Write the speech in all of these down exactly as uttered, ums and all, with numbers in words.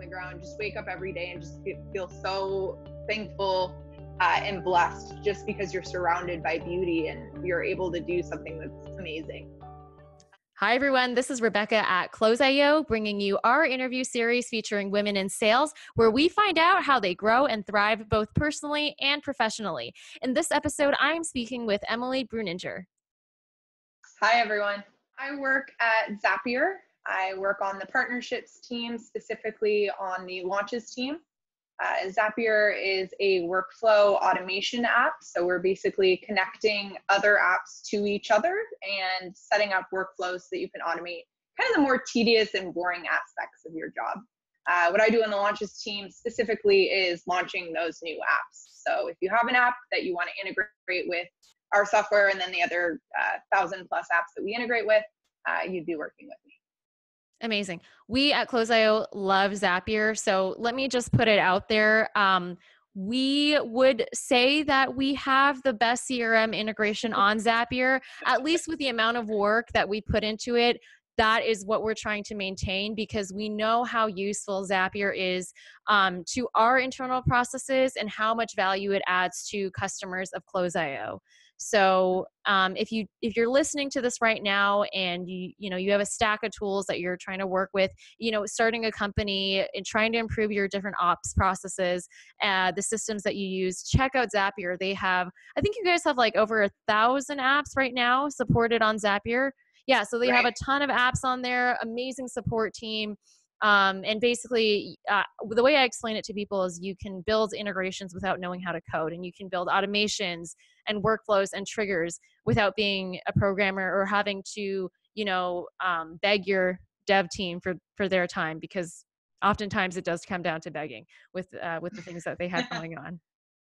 the ground, just wake up every day and just feel so thankful uh, and blessed just because you're surrounded by beauty and you're able to do something that's amazing. Hi, everyone. This is Rebecca at Close dot I O, bringing you our interview series featuring women in sales, where we find out how they grow and thrive both personally and professionally. In this episode, I'm speaking with Emily Breuninger. Hi, everyone. I work at Zapier. I work on the partnerships team, specifically on the launches team. Uh, Zapier is a workflow automation app. So we're basically connecting other apps to each other and setting up workflows so that you can automate kind of the more tedious and boring aspects of your job. Uh, what I do on the launches team specifically is launching those new apps. So if you have an app that you want to integrate with our software and then the other uh, thousand plus apps that we integrate with, uh, you'd be working with me. Amazing. We at Close dot I O love Zapier. So let me just put it out there. Um, we would say that we have the best C R M integration on Zapier, at least with the amount of work that we put into it. That is what we're trying to maintain because we know how useful Zapier is um, to our internal processes and how much value it adds to customers of Close dot I O. So um, if you if you're listening to this right now and you you know you have a stack of tools that you're trying to work with, you know, starting a company and trying to improve your different ops processes, uh, the systems that you use, check out Zapier. They have, I think you guys have like over a thousand apps right now supported on Zapier. Yeah, so they Right. have a ton of apps on there, amazing support team. Um, and basically, uh, the way I explain it to people is you can build integrations without knowing how to code, and you can build automations and workflows and triggers without being a programmer or having to, you know, um, beg your dev team for, for their time, because oftentimes it does come down to begging with, uh, with the things that they have going on.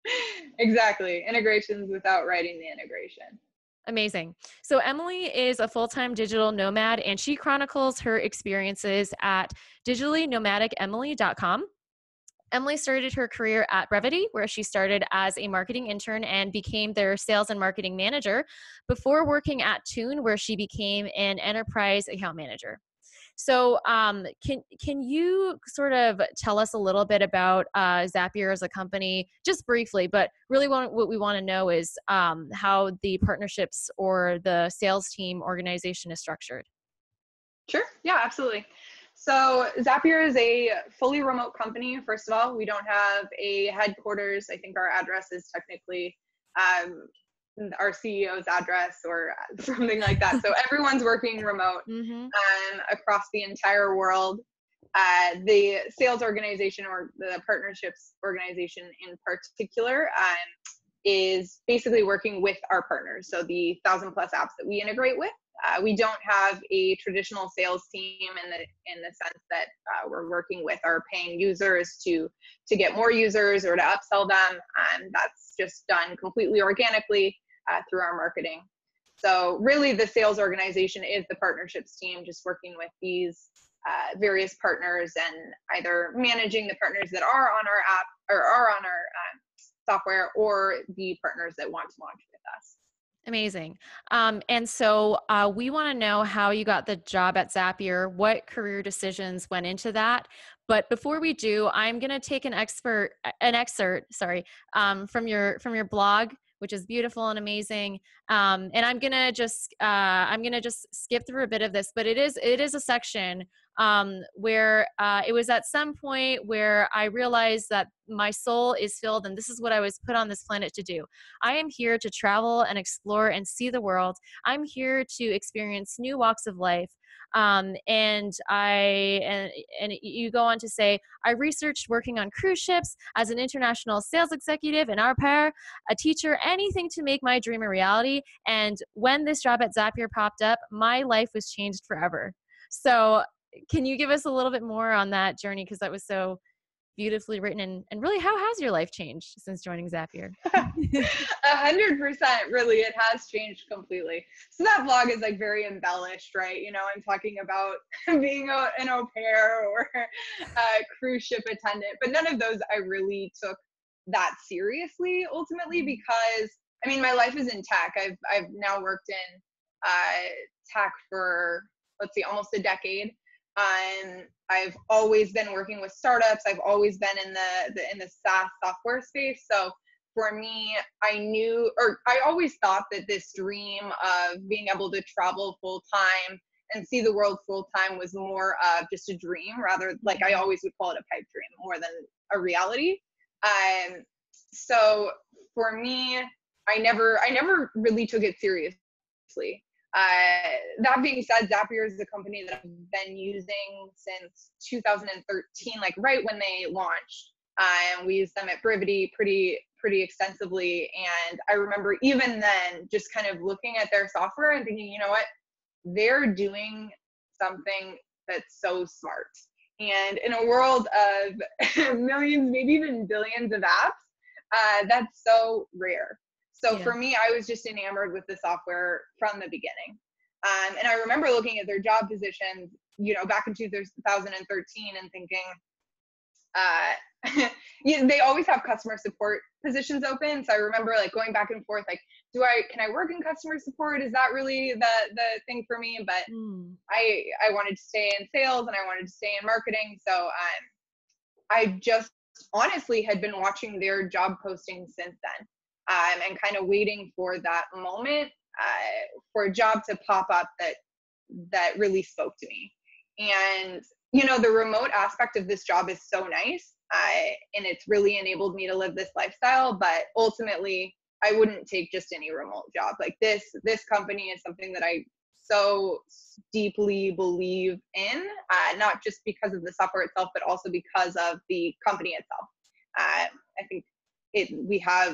Exactly. Integrations without writing the integration. Amazing. So Emily is a full-time digital nomad, and she chronicles her experiences at digitally nomadic emily dot com. Emily started her career at Brevity, where she started as a marketing intern and became their sales and marketing manager before working at Tune, where she became an enterprise account manager. So um, can can you sort of tell us a little bit about uh, Zapier as a company, just briefly, but really want, what we want to know is um, how the partnerships or the sales team organization is structured. Sure. Yeah, absolutely. So Zapier is a fully remote company. First of all, we don't have a headquarters. I think our address is technically um, our C E O's address or something like that. So everyone's working remote Mm-hmm. um, across the entire world. Uh, the sales organization or the partnerships organization in particular um, is basically working with our partners. So the thousand plus apps that we integrate with. Uh, we don't have a traditional sales team in the in the sense that uh, we're working with our paying users to to get more users or to upsell them. And that's just done completely organically uh, through our marketing. So really the sales organization is the partnerships team, just working with these uh, various partners and either managing the partners that are on our app or are on our um, software or the partners that want to launch with us. Amazing. Um, and so uh, we want to know how you got the job at Zapier, what career decisions went into that. But before we do, I'm going to take an expert, an excerpt, sorry, um, from your from your blog, which is beautiful and amazing. Um, and I'm gonna just uh, I'm gonna just skip through a bit of this, but it is it is a section um, where uh, it was at some point where I realized that my soul is filled, and this is what I was put on this planet to do. I am here to travel and explore and see the world. I'm here to experience new walks of life. Um, and I and, and you go on to say, I researched working on cruise ships as an international sales executive, an au pair, a teacher, anything to make my dream a reality. And when this job at Zapier popped up, my life was changed forever. So can you give us a little bit more on that journey? Because that was so beautifully written. And, and really, how has your life changed since joining Zapier? A hundred percent, really, it has changed completely. So that blog is like very embellished, right? You know, I'm talking about being a, an au pair or a cruise ship attendant, but none of those I really took that seriously ultimately because, I mean, my life is in tech. I've I've now worked in uh, tech for, let's see, almost a decade. Um, I've always been working with startups. I've always been in the, the in the SaaS software space. So for me, I knew, or I always thought that this dream of being able to travel full time and see the world full time was more of just a dream, rather, like I always would call it a pipe dream more than a reality. Um, so for me, I never, I never really took it seriously. Uh, that being said, Zapier is a company that I've been using since two thousand thirteen, like right when they launched. Um, we used them at Brevity pretty, pretty extensively. And I remember even then just kind of looking at their software and thinking, you know what, they're doing something that's so smart. And in a world of millions, maybe even billions of apps, uh, that's so rare. So Yeah. for me, I was just enamored with the software from the beginning. Um, and I remember looking at their job positions, you know, back in two thousand thirteen and thinking, uh, you know, they always have customer support positions open. So I remember like going back and forth, like, do I, can I work in customer support? Is that really the, the thing for me? But Mm. I, I wanted to stay in sales and I wanted to stay in marketing. So um, I just honestly had been watching their job postings since then. Um, and kind of waiting for that moment uh, for a job to pop up that that really spoke to me. And you know, the remote aspect of this job is so nice, uh, and it's really enabled me to live this lifestyle. But ultimately, I wouldn't take just any remote job. Like this, this company is something that I so deeply believe in, uh, not just because of the software itself, but also because of the company itself. Uh, I think it we have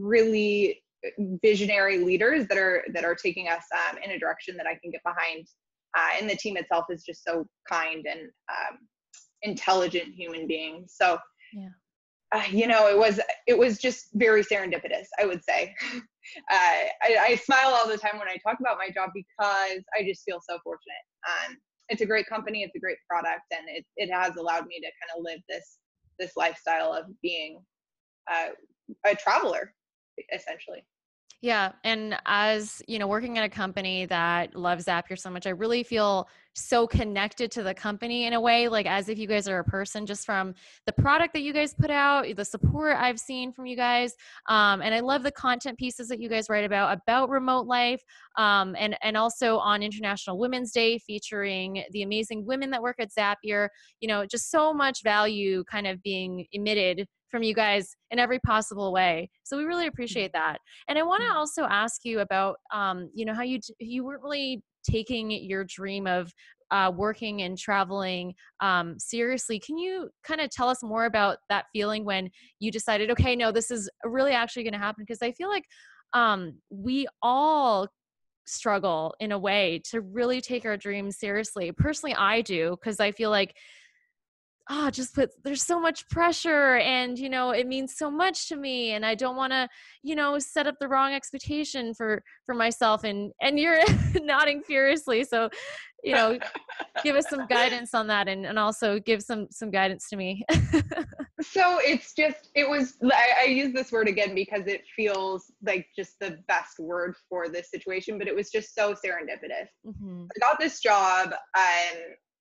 really visionary leaders that are that are taking us um, in a direction that I can get behind. Uh, and the team itself is just so kind and um, intelligent human beings. So, Yeah. uh, you know, it was it was just very serendipitous, I would say. uh, I, I smile all the time when I talk about my job because I just feel so fortunate. Um, it's a great company, it's a great product, and it it has allowed me to kind of live this this lifestyle of being uh, a traveler, essentially. Yeah. And as you know, working at a company that loves Zapier so much, I really feel so connected to the company in a way, like as if you guys are a person, just from the product that you guys put out, the support I've seen from you guys. Um, and I love the content pieces that you guys write about, about remote life. Um, and, and also on International Women's Day, featuring the amazing women that work at Zapier, you know, just so much value kind of being emitted from you guys in every possible way. So we really appreciate that. And I want to also ask you about, um, you know, how you you weren't really taking your dream of uh, working and traveling um, seriously. Can you kind of tell us more about that feeling when you decided, okay, no, this is really actually going to happen? Because I feel like um, we all struggle in a way to really take our dreams seriously. Personally, I do, because I feel like ah, oh, just put, there's so much pressure and, you know, it means so much to me and I don't want to, you know, set up the wrong expectation for, for myself. And, and you're nodding furiously. So, you know, give us some guidance on that and, and also give some, some guidance to me. So it's just, it was, I, I use this word again because it feels like just the best word for this situation, but it was just so serendipitous. Mm-hmm. I got this job. Um,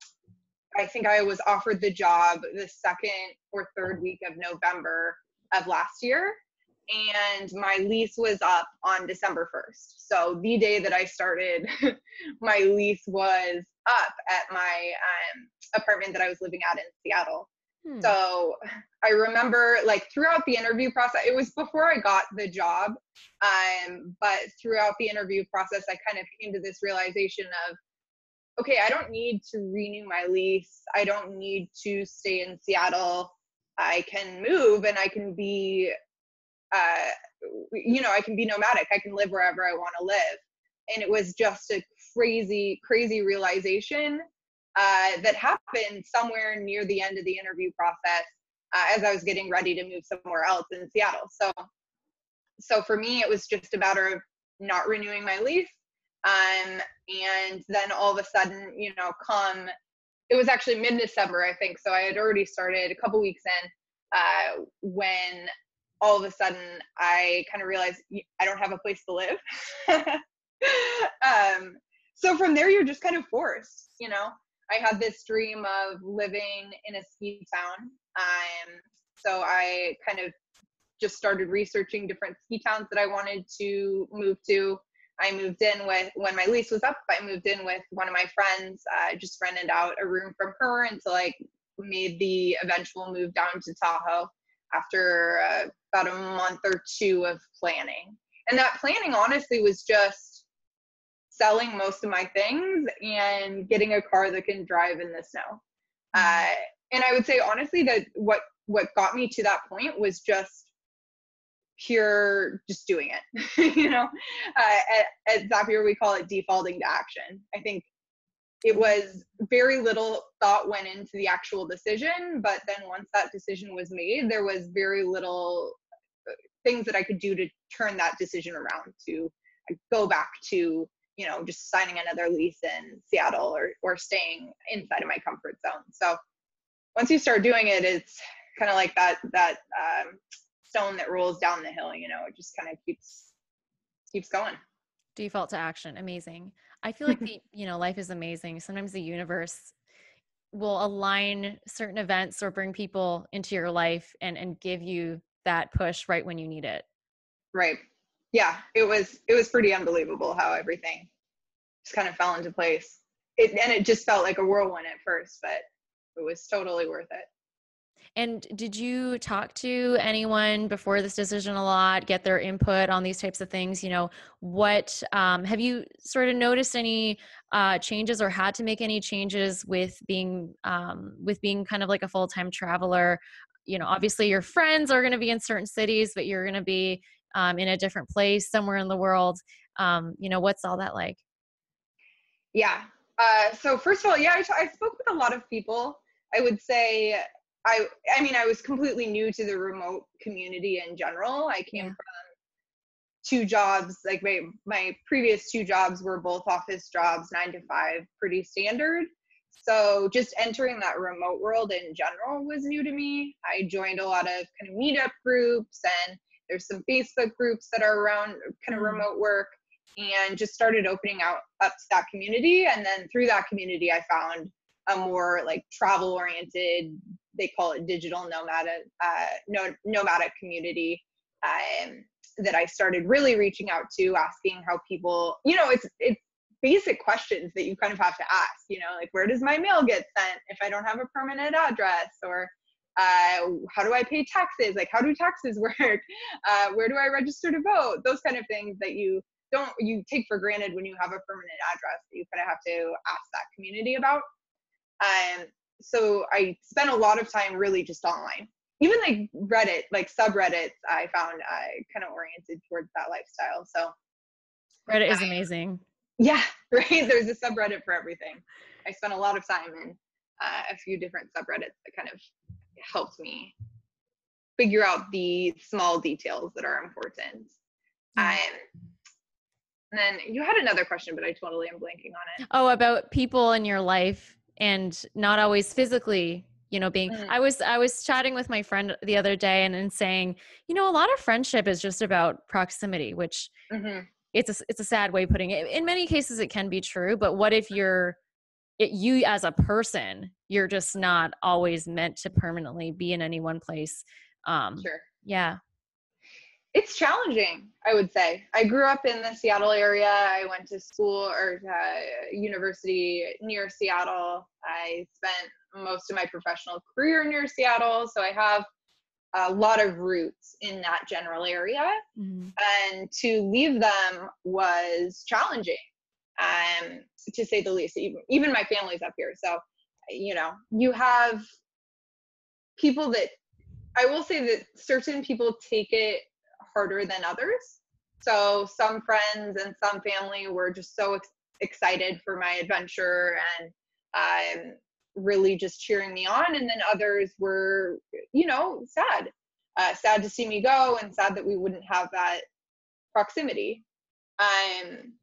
I think I was offered the job the second or third week of November of last year. And my lease was up on December first. So the day that I started, my lease was up at my um, apartment that I was living at in Seattle. Hmm. So I remember like throughout the interview process, it was before I got the job. Um, but throughout the interview process, I kind of came to this realization of, okay, I don't need to renew my lease. I don't need to stay in Seattle. I can move and I can be, uh, you know, I can be nomadic. I can live wherever I want to live. And it was just a crazy, crazy realization uh, that happened somewhere near the end of the interview process uh, as I was getting ready to move somewhere else in Seattle. So, so for me, it was just a matter of not renewing my lease. Um, and then all of a sudden, you know, come, it was actually mid-December, I think. So I had already started a couple weeks in uh, when all of a sudden I kind of realized I don't have a place to live. um, so from there, you're just kind of forced, you know, I had this dream of living in a ski town. Um, so I kind of just started researching different ski towns that I wanted to move to. I moved in with, when my lease was up, I moved in with one of my friends, uh, just rented out a room from her until I made the eventual move down to Tahoe after uh, about a month or two of planning. And that planning honestly was just selling most of my things and getting a car that can drive in the snow. Uh, and I would say honestly that what, what got me to that point was just pure, just doing it. You know, uh, at, at Zapier, we call it defaulting to action. I think it was very little thought went into the actual decision, but then once that decision was made, there was very little things that I could do to turn that decision around, to go back to, you know, just signing another lease in Seattle or, or staying inside of my comfort zone. So once you start doing it, it's kind of like that, that, um, stone that rolls down the hill, you know, it just kind of keeps, keeps going. Default to action. Amazing. I feel like the, you know, life is amazing. Sometimes the universe will align certain events or bring people into your life and, and give you that push right when you need it. Right. Yeah. It was, it was pretty unbelievable how everything just kind of fell into place. It, and it just felt like a whirlwind at first, but it was totally worth it. And did you talk to anyone before this decision a lot, get their input on these types of things? You know, what, um, have you sort of noticed any uh, changes or had to make any changes with being, um, with being kind of like a full-time traveler? You know, obviously your friends are going to be in certain cities, but you're going to be um, in a different place somewhere in the world. Um, you know, what's all that like? Yeah. Uh, so first of all, yeah, I, I spoke with a lot of people. I would say I, I mean, I was completely new to the remote community in general. I came Yeah. from two jobs, like my, my previous two jobs were both office jobs, nine to five, pretty standard. So just entering that remote world in general was new to me. I joined a lot of kind of meetup groups, and there's some Facebook groups that are around kind of Mm. remote work, and just started opening out up to that community. And then through that community, I found a more like travel oriented, they call it digital nomadic, uh, no, nomadic community, um, that I started really reaching out to, asking how people, you know, it's, it's basic questions that you kind of have to ask, you know, like, where does my mail get sent if I don't have a permanent address? Or uh, how do I pay taxes? Like, how do taxes work? Uh, where do I register to vote? Those kind of things that you don't, you take for granted when you have a permanent address, that you kind of have to ask that community about. Um, so I spent a lot of time really just online. Even like Reddit, like subreddits, I found uh, kind of oriented towards that lifestyle. So Reddit is I, amazing. yeah, right. There's a subreddit for everything. I spent a lot of time in uh, a few different subreddits that kind of helped me figure out the small details that are important. Yeah. Um, and then you had another question, but I totally am blanking on it. Oh, about people in your life and not always physically, you know, being, Mm. I was, I was chatting with my friend the other day and, and saying, you know, a lot of friendship is just about proximity, which Mm-hmm. it's a, it's a sad way of putting it. In many cases it can be true, but what if you're, it, you as a person, you're just not always meant to permanently be in any one place. Um, Sure. yeah. It's challenging, I would say. I grew up in the Seattle area. I went to school or uh, university near Seattle. I spent most of my professional career near Seattle, so I have a lot of roots in that general area. Mm-hmm. And to leave them was challenging, um, to say the least. Even, even my family's up here. So, you know, you have people that, I will say that certain people take it harder than others. So some friends and some family were just so ex- excited for my adventure and um, really just cheering me on. And then others were, you know, sad, uh, sad to see me go and sad that we wouldn't have that proximity. Um,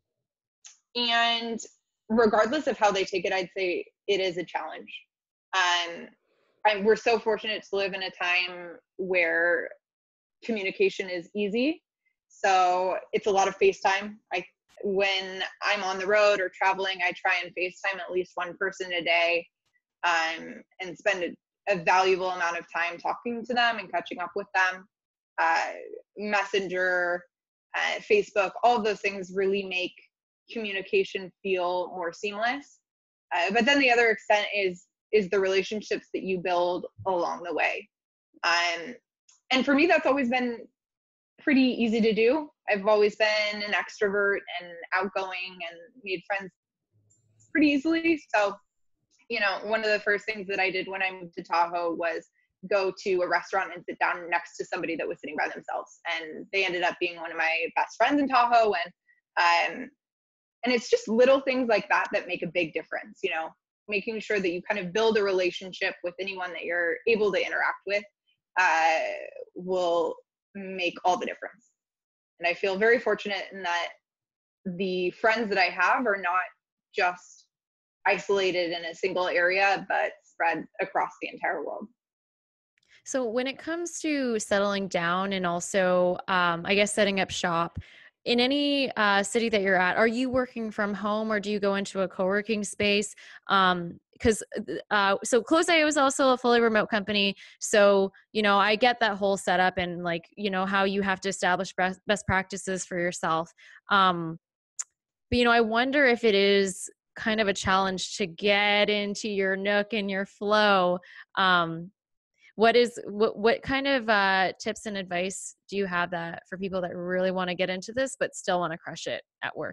and regardless of how they take it, I'd say it is a challenge. Um, and we're so fortunate to live in a time where communication is easy. So it's a lot of FaceTime. I, when I'm on the road or traveling, I try and FaceTime at least one person a day, um, and spend a, a valuable amount of time talking to them and catching up with them. Uh, Messenger, uh, Facebook, all of those things really make communication feel more seamless. Uh, but then the other extent is is the relationships that you build along the way. Um, and for me, that's always been pretty easy to do. I've always been an extrovert and outgoing and made friends pretty easily. So, you know, one of the first things that I did when I moved to Tahoe was go to a restaurant and sit down next to somebody that was sitting by themselves. And they ended up being one of my best friends in Tahoe. And, um, and it's just little things like that that make a big difference, you know, making sure that you kind of build a relationship with anyone that you're able to interact with, uh, will make all the difference. And I feel very fortunate in that the friends that I have are not just isolated in a single area, but spread across the entire world. So when it comes to settling down and also, um, I guess, setting up shop in any uh, city that you're at, are you working from home or do you go into a co-working space? Um, because uh, so Close is also a fully remote company. So, you know, I get that whole setup and like, you know, how you have to establish best, best practices for yourself. Um, but, you know, I wonder if it is kind of a challenge to get into your nook and your flow. Um, what is what what kind of uh, tips and advice do you have that for people that really want to get into this but still want to crush it at work?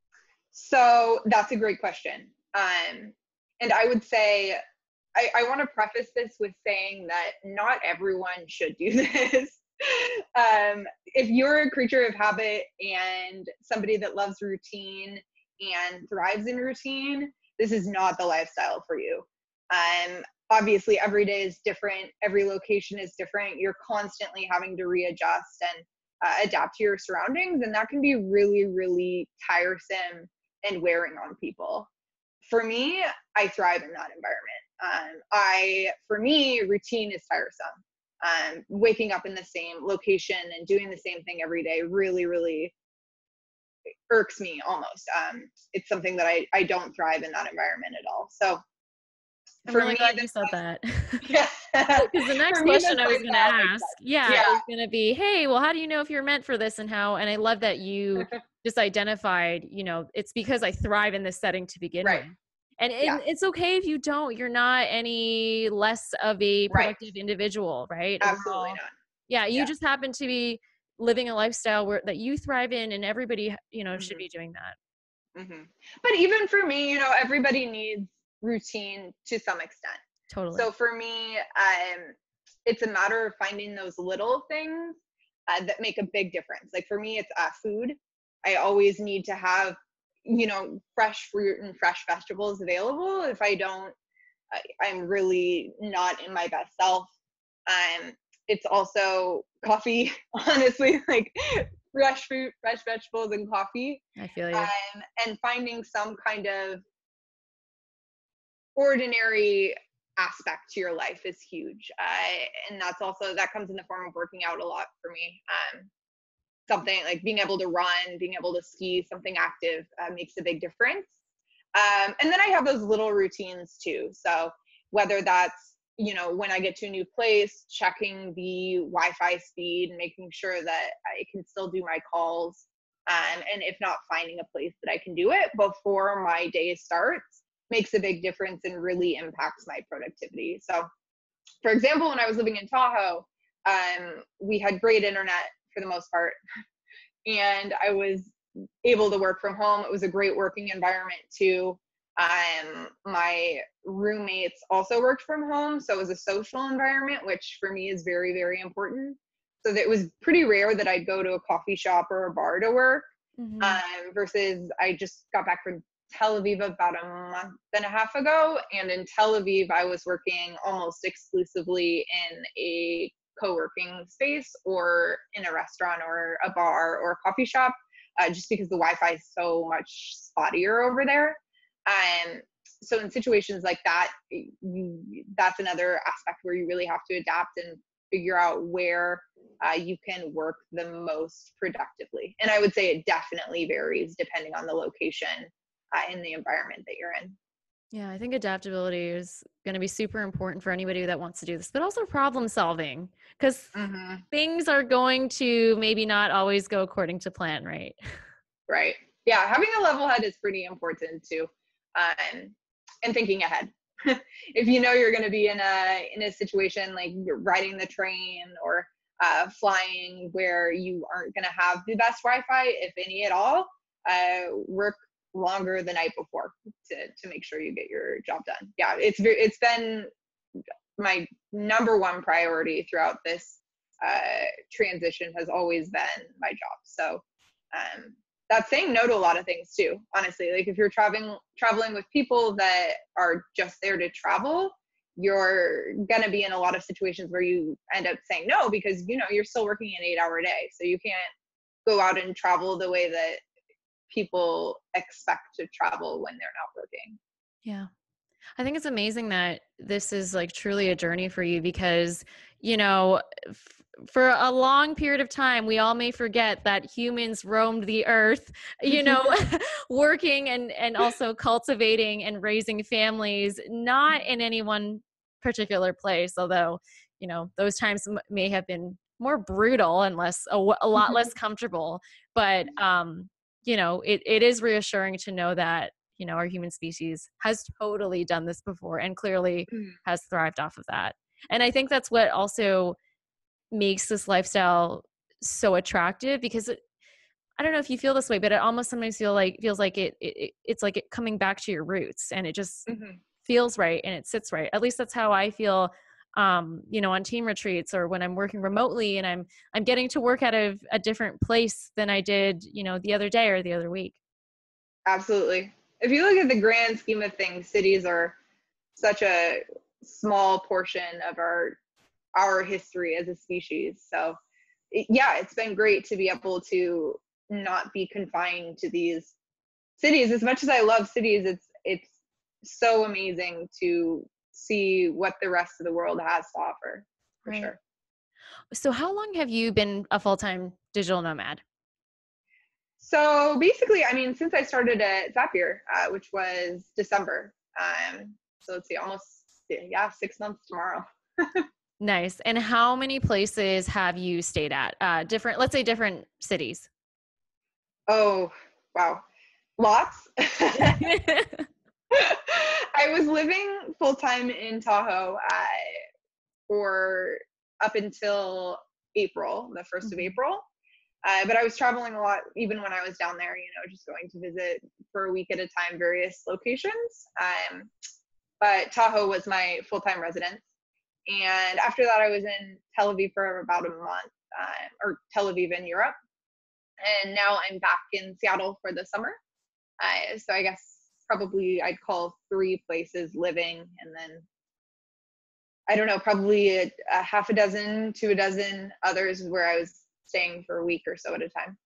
So that's a great question. Um, and I would say, I, I want to preface this with saying that not everyone should do this. um, if you're a creature of habit and somebody that loves routine and thrives in routine, this is not the lifestyle for you. Um, obviously, every day is different. Every location is different. You're constantly having to readjust and uh, adapt to your surroundings. And that can be really, really tiresome and wearing on people. For me, I thrive in that environment. Um, I, for me, routine is tiresome. Um, waking up in the same location and doing the same thing every day really, really irks me almost. Um, it's something that I, I don't thrive in that environment at all. So I'm for really me, glad you said that. yeah. Because the next For me, question this I was going to lifestyle makes ask, sense. yeah, Yeah. is going to be, hey, well, how do you know if you're meant for this and how? And I love that you just identified, you know, it's because I thrive in this setting to begin Right. with. And, Yeah. and it's okay if you don't, you're not any less of a Right. productive individual, right? We're Absolutely all- not. yeah, you Yeah. just happen to be living a lifestyle where that you thrive in and everybody, you know, should Mm-hmm. be doing that. Mm-hmm. But even for me, you know, everybody needs routine to some extent. Totally. So for me, um, it's a matter of finding those little things uh, that make a big difference. Like for me, it's uh, food. I always need to have, you know, fresh fruit and fresh vegetables available. If I don't, I, I'm really not in my best self. Um, it's also coffee, honestly, like fresh fruit, fresh vegetables, and coffee. I feel you. Um, and finding some kind of ordinary aspect to your life is huge. Uh, and that's also, that comes in the form of working out a lot for me. Um, something like being able to run, being able to ski, something active uh, makes a big difference. Um, and then I have those little routines too. So whether that's, you know, when I get to a new place, checking the Wi-Fi speed and making sure that I can still do my calls. Um, and if not, finding a place that I can do it before my day starts makes a big difference and really impacts my productivity. So for example, when I was living in Tahoe, um, we had great internet for the most part. And I was able to work from home. It was a great working environment too. Um, my roommates also worked from home. So it was a social environment, which for me is very, very important. So that it was pretty rare that I'd go to a coffee shop or a bar to work. Mm-hmm. Um, versus I just got back from Tel Aviv about a month and a half ago. And in Tel Aviv, I was working almost exclusively in a co-working space or in a restaurant or a bar or a coffee shop, uh, just because the Wi-Fi is so much spottier over there. Um, so in situations like that, you, that's another aspect where you really have to adapt and figure out where uh, you can work the most productively. And I would say it definitely varies depending on the location uh, and the environment that you're in. Yeah, I think adaptability is going to be super important for anybody that wants to do this, but also problem solving, because Mm-hmm. things are going to maybe not always go according to plan, right? Right. Yeah, having a level head is pretty important too, um, and thinking ahead. If you know you're going to be in a in a situation like you're riding the train or uh, flying where you aren't going to have the best Wi-Fi, if any at all, uh, work longer the night before to to make sure you get your job done. Yeah, it's it's been my number one priority throughout this uh, transition has always been my job. So um, that's saying no to a lot of things too, honestly. Like if you're traveling traveling with people that are just there to travel, you're gonna be in a lot of situations where you end up saying no because you know you're still working an eight hour day. So you can't go out and travel the way that people expect to travel when they're not working. Yeah. I think it's amazing that this is like truly a journey for you because, you know, f- for a long period of time, we all may forget that humans roamed the earth, you know, working and, and also cultivating and raising families, not in any one particular place, although, you know, those times m- may have been more brutal and less, a, w- a lot less comfortable. But, um, you know, it, it is reassuring to know that, you know, our human species has totally done this before and clearly has thrived off of that. And I think that's what also makes this lifestyle so attractive because it, I don't know if you feel this way, but it almost sometimes feel like feels like it, it it's like it coming back to your roots and it just Mm-hmm. feels right and it sits right. At least that's how I feel um, you know, on team retreats or when I'm working remotely and I'm I'm getting to work out of a different place than I did, you know, the other day or the other week. Absolutely. If you look at the grand scheme of things, cities are such a small portion of our our history as a species. So it, yeah, it's been great to be able to not be confined to these cities. As much as I love cities, it's it's so amazing to see what the rest of the world has to offer, for Right. sure. So how long have you been a full-time digital nomad? So basically, I mean, since I started at Zapier, uh, which was December, um, so let's see, almost yeah, six months tomorrow. Nice. And how many places have you stayed at? Uh, different, let's say different cities. Oh, wow, lots. I was living full time in Tahoe uh, for up until April, the first of Mhm. April. Uh, but I was traveling a lot, even when I was down there, you know, just going to visit for a week at a time, various locations. Um, but Tahoe was my full time residence. And after that, I was in Tel Aviv for about a month, uh, or Tel Aviv in Europe. And now I'm back in Seattle for the summer. Uh, so I guess probably I'd call three places living, and then I don't know, probably a, a half a dozen to a dozen others where I was staying for a week or so at a time.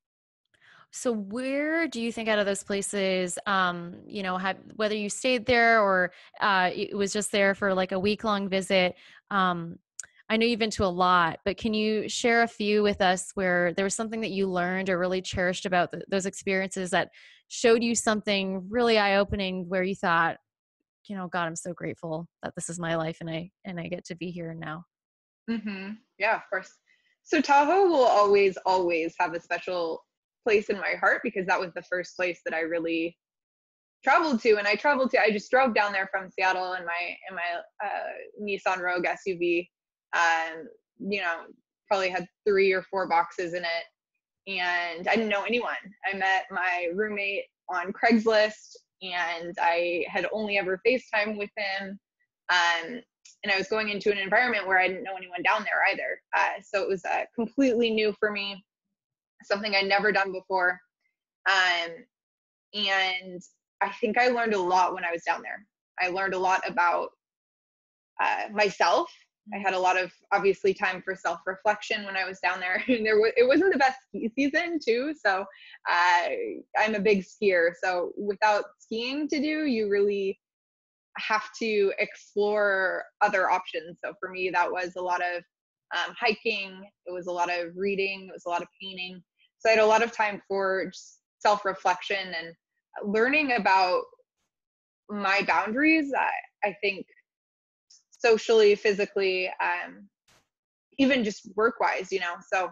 So where do you think out of those places, um, you know, have, whether you stayed there or uh, it was just there for like a week long visit, um, I know you've been to a lot, but can you share a few with us where there was something that you learned or really cherished about th- those experiences that showed you something really eye opening where you thought, you know, God, I'm so grateful that this is my life and I and I get to be here now. Mm-hmm. Yeah, of course. So Tahoe will always, always have a special place in my heart because that was the first place that I really traveled to. And I traveled to, I just drove down there from Seattle in my in my uh, Nissan Rogue S U V. Um, you know, probably had three or four boxes in it, and I didn't know anyone. I met my roommate on Craigslist, and I had only ever FaceTime with him. Um, and I was going into an environment where I didn't know anyone down there either. Uh, so it was uh, completely new for me, something I'd never done before. Um, and I think I learned a lot when I was down there. I learned a lot about uh, myself. I had a lot of obviously time for self-reflection when I was down there. And there w- it wasn't the best ski season too, so uh, I'm a big skier. So without skiing to do, you really have to explore other options. So for me, that was a lot of um, hiking. It was a lot of reading. It was a lot of painting. So I had a lot of time for just self-reflection and learning about my boundaries. I, I think socially, physically, um, even just work-wise, you know. So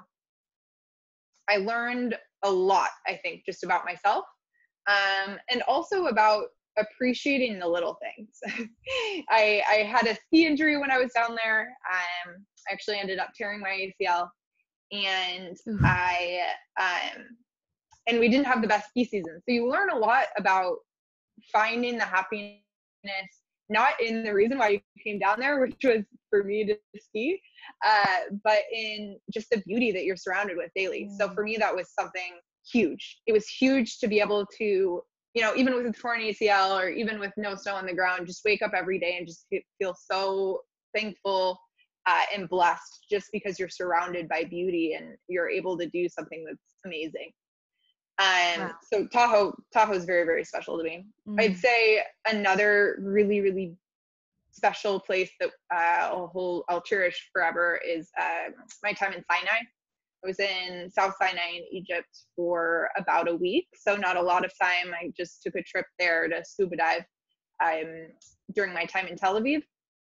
I learned a lot, I think, just about myself, um, and also about appreciating the little things. I, I had a ski injury when I was down there. Um, I actually ended up tearing my A C L, and Oof. I um, and we didn't have the best ski season. So you learn a lot about finding the happiness, not in the reason why you came down there, which was for me to ski, uh, but in just the beauty that you're surrounded with daily. Mm. So for me, that was something huge. It was huge to be able to, you know, even with a torn A C L or even with no snow on the ground, just wake up every day and just feel so thankful uh, and blessed just because you're surrounded by beauty and you're able to do something that's amazing. Um, wow. So Tahoe, Tahoe is very, very special to me. Mm. I'd say another really, really special place that uh, I'll, hold, I'll cherish forever is uh, my time in Sinai. I was in South Sinai in Egypt for about a week, so not a lot of time. I just took a trip there to scuba dive um, during my time in Tel Aviv.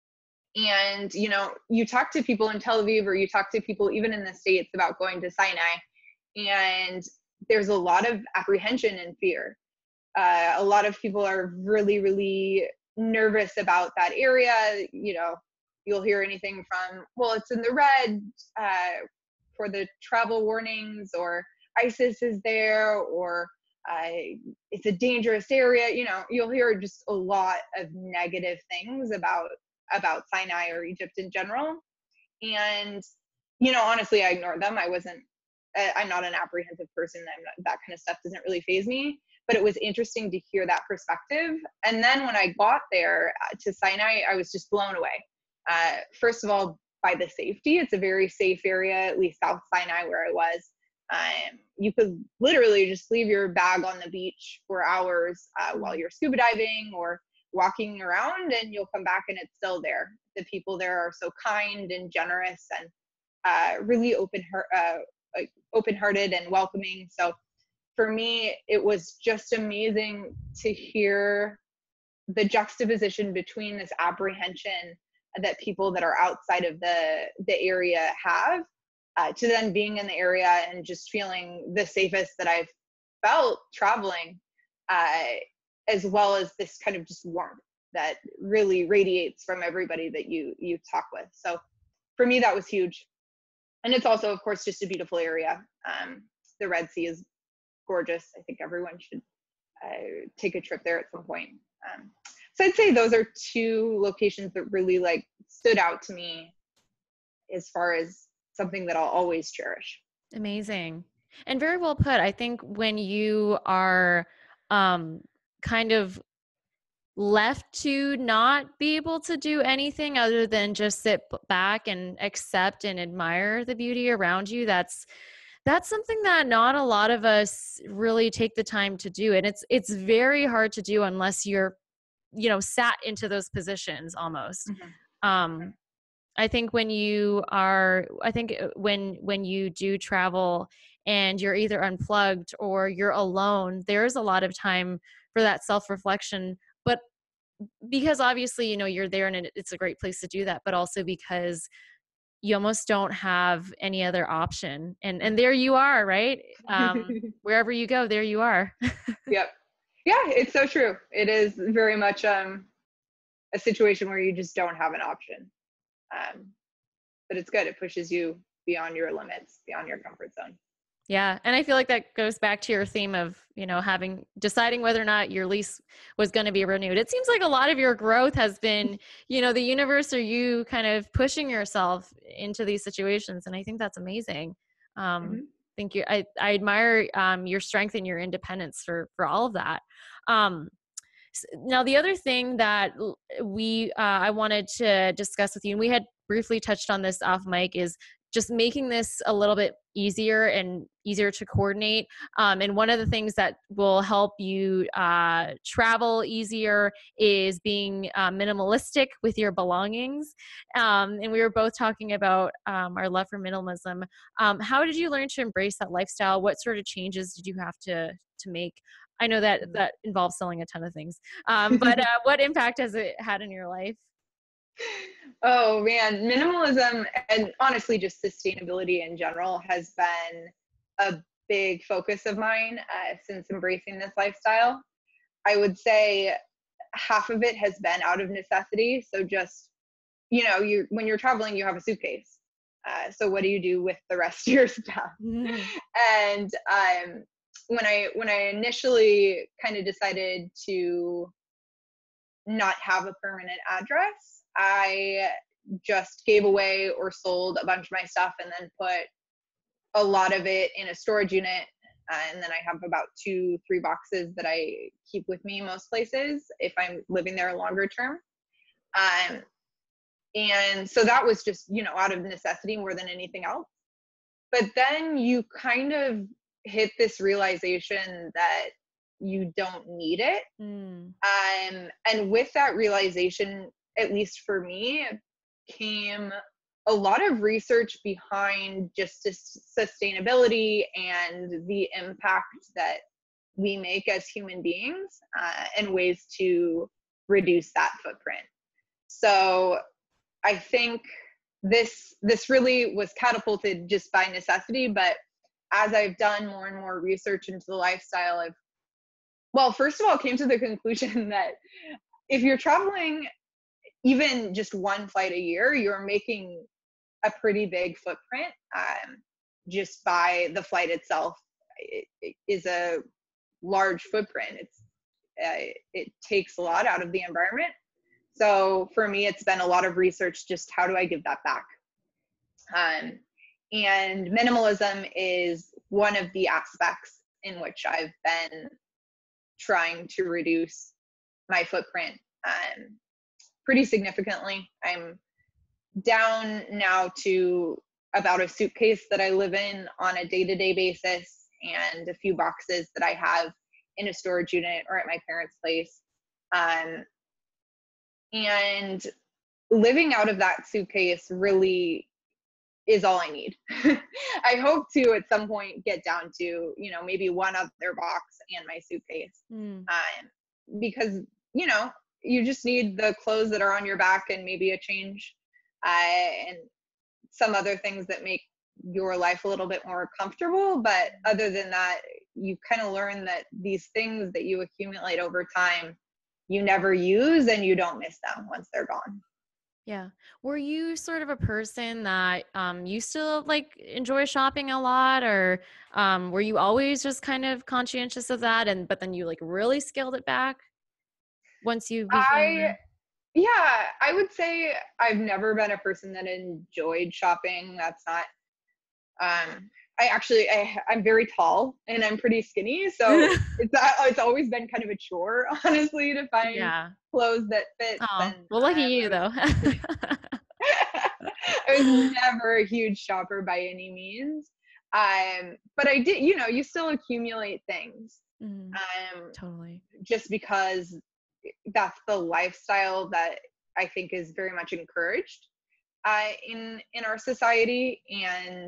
And, you know, you talk to people in Tel Aviv or you talk to people even in the States about going to Sinai, and there's a lot of apprehension and fear. Uh, a lot of people are really, really nervous about that area. You know, you'll hear anything from, well, it's in the red uh, for the travel warnings, or ISIS is there, or uh, it's a dangerous area. You know, you'll hear just a lot of negative things about, about Sinai or Egypt in general. And, you know, honestly, I ignored them. I wasn't, I'm not an apprehensive person. I'm not, that kind of stuff doesn't really faze me, but it was interesting to hear that perspective. And then when I got there to Sinai, I was just blown away. Uh, first of all, by the safety. It's a very safe area, at least South Sinai where I was. Um, you could literally just leave your bag on the beach for hours uh, while you're scuba diving or walking around, and you'll come back and it's still there. The people there are so kind and generous and uh, really open heart, uh, like open-hearted and welcoming. So for me, it was just amazing to hear the juxtaposition between this apprehension that people that are outside of the the area have uh, to then being in the area and just feeling the safest that I've felt traveling, uh, as well as this kind of just warmth that really radiates from everybody that you you talk with. So for me, that was huge. And it's also, of course, just a beautiful area. Um, the Red Sea is gorgeous. I think everyone should uh, take a trip there at some point. Um, so I'd say those are two locations that really like stood out to me as far as something that I'll always cherish. Amazing. And very well put. I think when you are um, kind of left to not be able to do anything other than just sit back and accept and admire the beauty around you, that's that's something that not a lot of us really take the time to do. And it's it's very hard to do unless you're, you know, sat into those positions almost. Mm-hmm. Um, I think when you are, I think when when you do travel and you're either unplugged or you're alone, there's a lot of time for that self-reflection. But because obviously, you know, you're there and it's a great place to do that, but also because you almost don't have any other option. And and there you are, right? Um, wherever you go, there you are. Yep. Yeah, it's so true. It is very much um, a situation where you just don't have an option. Um, but it's good. It pushes you beyond your limits, beyond your comfort zone. Yeah. And I feel like that goes back to your theme of, you know, having, deciding whether or not your lease was going to be renewed. It seems like a lot of your growth has been, you know, the universe or you kind of pushing yourself into these situations. And I think that's amazing. Um, mm-hmm. Thank you. I, I admire um, your strength and your independence for, for all of that. Um, now, the other thing that we, uh, I wanted to discuss with you, and we had briefly touched on this off mic, is just making this a little bit easier and easier to coordinate. Um, and one of the things that will help you uh, travel easier is being uh, minimalistic with your belongings. Um, and we were both talking about um, our love for minimalism. Um, how did you learn to embrace that lifestyle? What sort of changes did you have to to make? I know that that involves selling a ton of things, um, but uh, what impact has it had in your life? Oh man, minimalism and honestly just sustainability in general has been a big focus of mine uh, since embracing this lifestyle. I would say half of it has been out of necessity. So just, you know, you when you're traveling, you have a suitcase. Uh, so what do you do with the rest of your stuff? Mhm. And um, when I when I initially kind of decided to not have a permanent address, I just gave away or sold a bunch of my stuff and then put a lot of it in a storage unit. Uh, and then I have about two, three boxes that I keep with me most places if I'm living there longer term. Um, and so that was just, you know, out of necessity more than anything else. But then you kind of hit this realization that you don't need it. Mm. Um, and with that realization, at least for me, came a lot of research behind just sustainability and the impact that we make as human beings uh, and ways to reduce that footprint. So I think this this really was catapulted just by necessity, but as I've done more and more research into the lifestyle, I've well, first of all, came to the conclusion that if you're traveling even just one flight a year, you're making a pretty big footprint um, just by the flight itself. It, it is a large footprint. It's uh, it takes a lot out of the environment. So for me, it's been a lot of research. Just how do I give that back? Um, and minimalism is one of the aspects in which I've been trying to reduce my footprint um, pretty significantly. I'm down now to about a suitcase that I live in on a day-to-day basis and a few boxes that I have in a storage unit or at my parents' place. Um, and living out of that suitcase really is all I need. I hope to at some point get down to, you know, maybe one other box and my suitcase. Mm. Um, because, you know, you just need the clothes that are on your back and maybe a change uh, and some other things that make your life a little bit more comfortable. But other than that, you kind of learn that these things that you accumulate over time, you never use and you don't miss them once they're gone. Yeah. Were you sort of a person that um, used to like enjoy shopping a lot, or um, were you always just kind of conscientious of that, and but then you like really scaled it back once you I, became? yeah, I would say I've never been a person that enjoyed shopping. That's not, um, I actually, I, I'm very tall and I'm pretty skinny. So it's, uh, it's always been kind of a chore, honestly, to find Yeah. clothes that fits. Oh, And well, lucky um, you I though. was, I was never a huge shopper by any means. Um, but I did, you know, you still accumulate things. Mm, Um, totally. just because that's the lifestyle that I think is very much encouraged uh, in in our society, and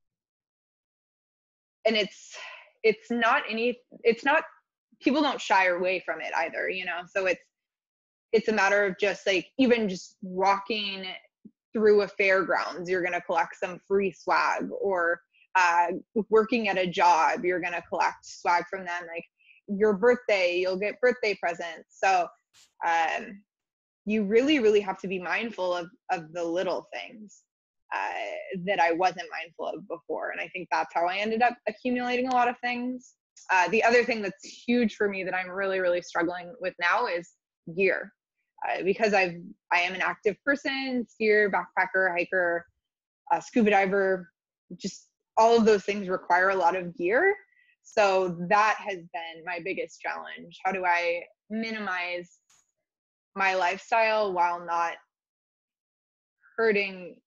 and it's it's not any it's not people don't shy away from it either, you know. So it's it's a matter of just like even just walking through a fairgrounds, you're gonna collect some free swag, or uh, working at a job, you're gonna collect swag from them. Like your birthday, you'll get birthday presents. So um, you really, really have to be mindful of, of the little things uh, that I wasn't mindful of before. And I think that's how I ended up accumulating a lot of things. Uh, the other thing that's huge for me that I'm really, really struggling with now is gear. Uh, because I've, I am an active person, skier, backpacker, hiker, uh, scuba diver, just all of those things require a lot of gear. So that has been my biggest challenge. How do I minimize my lifestyle while not hurting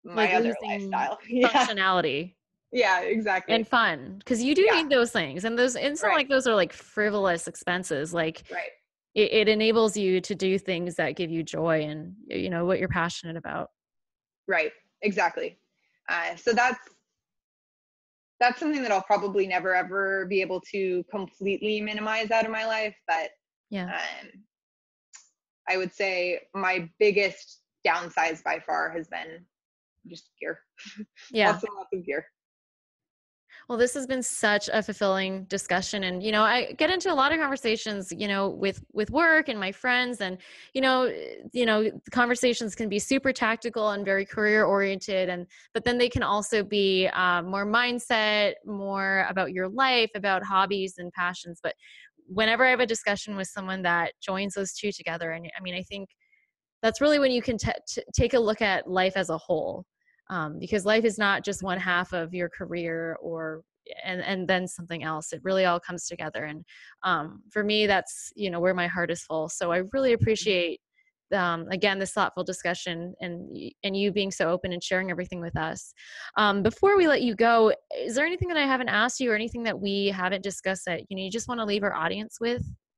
my like other losing lifestyle. Yeah. functionality Yeah, exactly. and fun, because you do Yeah. need those things, and those, it's not Right. like those are like frivolous expenses. Like Right. it, it enables you to do things that give you joy and, you know, what you're passionate about. Right. Exactly. Uh, so that's that's something that I'll probably never ever be able to completely minimize out of my life. But Yeah. um, I would say my biggest downsize by far has been just gear. Yeah. Lots and lots of gear. Well, this has been such a fulfilling discussion. And, you know, I get into a lot of conversations, you know, with, with work and my friends, and, you know, you know, conversations can be super tactical and very career oriented. And, but then they can also be um, more mindset, more about your life, about hobbies and passions. But whenever I have a discussion with someone that joins those two together, and I mean, I think that's really when you can t- t- take a look at life as a whole, um, because life is not just one half of your career or and and then something else. It really all comes together, and um, for me, that's, you know, where my heart is full. So I really appreciate um, again this thoughtful discussion, and and you being so open and sharing everything with us. Um, before we let you go, is there anything that I haven't asked you, or anything that we haven't discussed that, you know, you just want to leave our audience with?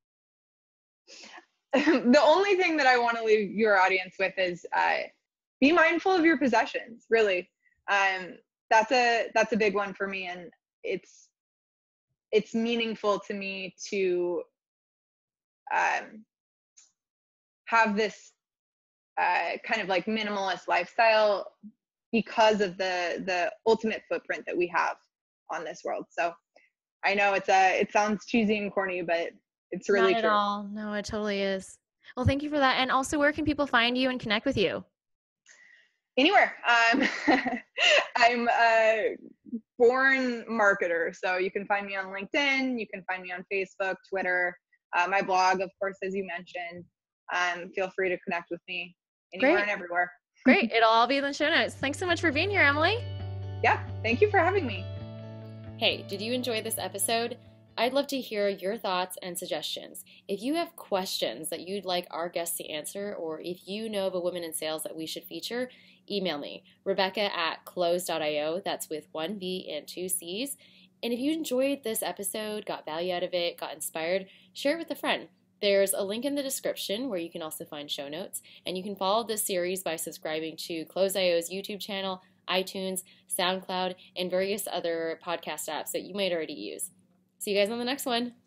The only thing that I want to leave your audience with is uh, be mindful of your possessions. Really, um, that's a that's a big one for me, and it's it's meaningful to me to um, have this uh, kind of like minimalist lifestyle because of the the ultimate footprint that we have on this world. So I know it's a it sounds cheesy and corny, but it's Not really at true. all. No, it totally is. Well, thank you for that. And also, where can people find you and connect with you? Anywhere. Um, I'm a born marketer, so you can find me on LinkedIn. You can find me on Facebook, Twitter, uh, my blog, of course, as you mentioned. Um, feel free to connect with me anywhere Great. and everywhere. Great. It'll all be in the show notes. Thanks so much for being here, Emily. Yeah, thank you for having me. Hey, did you enjoy this episode? I'd love to hear your thoughts and suggestions. If you have questions that you'd like our guests to answer, or if you know of a woman in sales that we should feature, email me, Rebecca at close dot io. That's with one V and two C's. And if you enjoyed this episode, got value out of it, got inspired, share it with a friend. There's a link in the description where you can also find show notes, and you can follow this series by subscribing to Close dot io's YouTube channel, iTunes, SoundCloud, and various other podcast apps that you might already use. See you guys on the next one.